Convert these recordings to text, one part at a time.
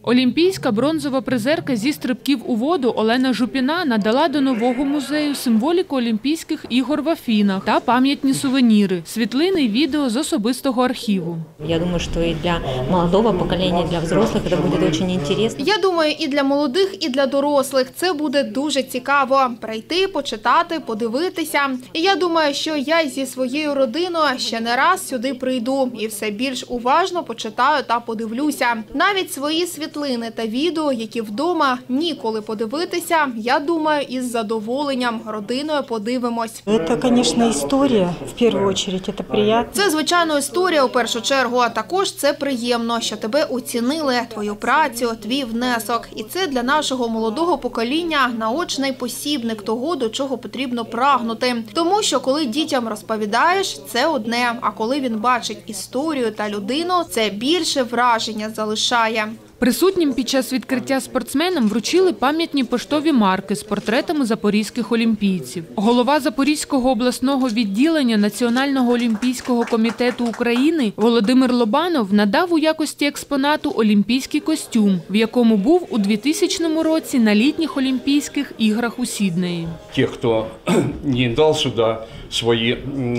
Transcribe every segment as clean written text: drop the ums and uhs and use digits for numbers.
Олімпійська бронзова призерка зі стрибків у воду Олена Жупіна надала до нового музею символіку Олімпійських ігор в Афінах та пам'ятні сувеніри, світлини й відео з особистого архіву. Я думаю, що і для молодого покоління, і для дорослих це буде дуже цікаво. Я думаю, і для молодих, і для дорослих це буде дуже цікаво – прийти, почитати, подивитися. І я думаю, що я зі своєю родиною ще не раз сюди прийду і все більш уважно почитаю та подивлюся. Навіть свої світлини та відео, які вдома ніколи подивитися, я думаю, із задоволенням родиною подивимось. Це, звісно, історія, в першу чергу, це приємно. Це, звичайно, історія у першу чергу, а також це приємно, що тебе оцінили, твою працю, твій внесок. І це для нашого молодого покоління наочний посібник того, до чого потрібно прагнути. Тому що коли дітям розповідаєш, це одне, а коли він бачить історію та людину, це більше враження залишає. Присутнім під час відкриття спортсменам вручили пам'ятні поштові марки з портретами запорізьких олімпійців. Голова Запорізького обласного відділення Національного олімпійського комітету України Володимир Лобанов надав у якості експонату олімпійський костюм, в якому був у 2000 році на літніх Олімпійських іграх у Сіднеї. Ті, хто не дав сюди свої,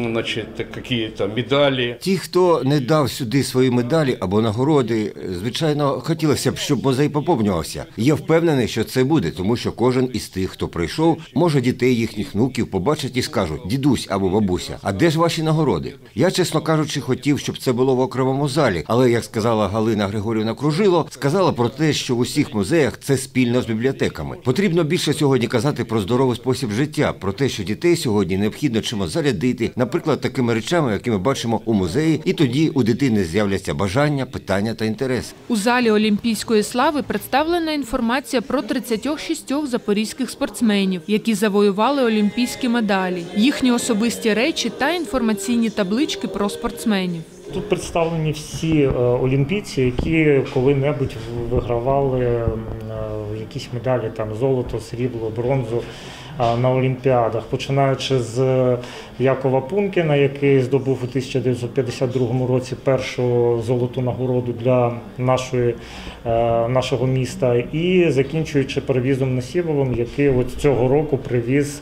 медалі. Ті, хто не дав сюди свої медалі або нагороди, звичайно, хотілося б, щоб музей поповнювався. Я впевнений, що це буде, тому що кожен із тих, хто прийшов, може дітей їхніх внуків побачать і скажуть: «Дідусь або бабуся, а де ж ваші нагороди?» Я, чесно кажучи, хотів, щоб це було в окремому залі, але, як сказала Галина Григорівна Кружило, сказала про те, що в усіх музеях це спільно з бібліотеками. Потрібно більше сьогодні казати про здоровий спосіб життя, про те, що дітей сьогодні необхідно чимось зарядити, наприклад, такими речами, які ми бачимо у музеї, і тоді у дитини з'являться бажання, питання та інтерес. У залі Олімпійської слави представлена інформація про 36 запорізьких спортсменів, які завоювали олімпійські медалі, їхні особисті речі та інформаційні таблички про спортсменів. Тут представлені всі олімпійці, які коли-небудь вигравали якісь медалі, там золото, срібло, бронзу на Олімпіадах, починаючи з Якова Пункіна, який здобув у 1952 році першу золоту нагороду для нашого міста, і закінчуючи Перевізом Насібовим, який от цього року привіз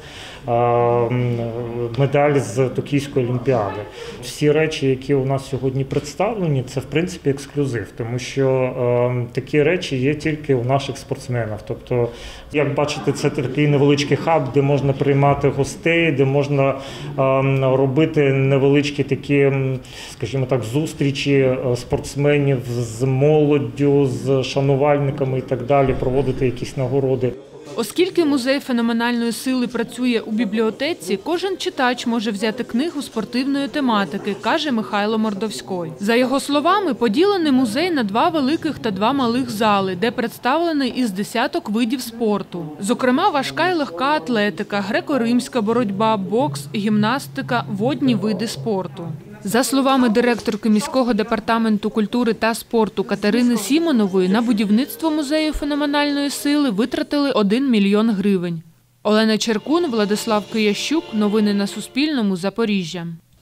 медаль з Токійської Олімпіади. Всі речі, які у нас сьогодні представлені, це в принципі ексклюзив, тому що такі речі є тільки у наших спортсменів. Тобто, як бачите, це такий невеличкий хаб, де можна приймати гостей, де можна робити невеличкі такі, скажімо так, зустрічі спортсменів з молоддю, з шанувальниками і так далі, проводити якісь нагороди. Оскільки музей феноменальної сили працює у бібліотеці, кожен читач може взяти книгу спортивної тематики, каже Михайло Мордовський. За його словами, поділений музей на 2 великих та 2 малих зали, де представлений із десяток видів спорту. Зокрема, важка і легка атлетика, греко-римська боротьба, бокс, гімнастика, водні види спорту. За словами директорки міського департаменту культури та спорту Катерини Сімонової, на будівництво музею феноменальної сили витратили 1 мільйон гривень. Олена Черкун, Владислав Киящук. Новини на Суспільному. Запоріжжя.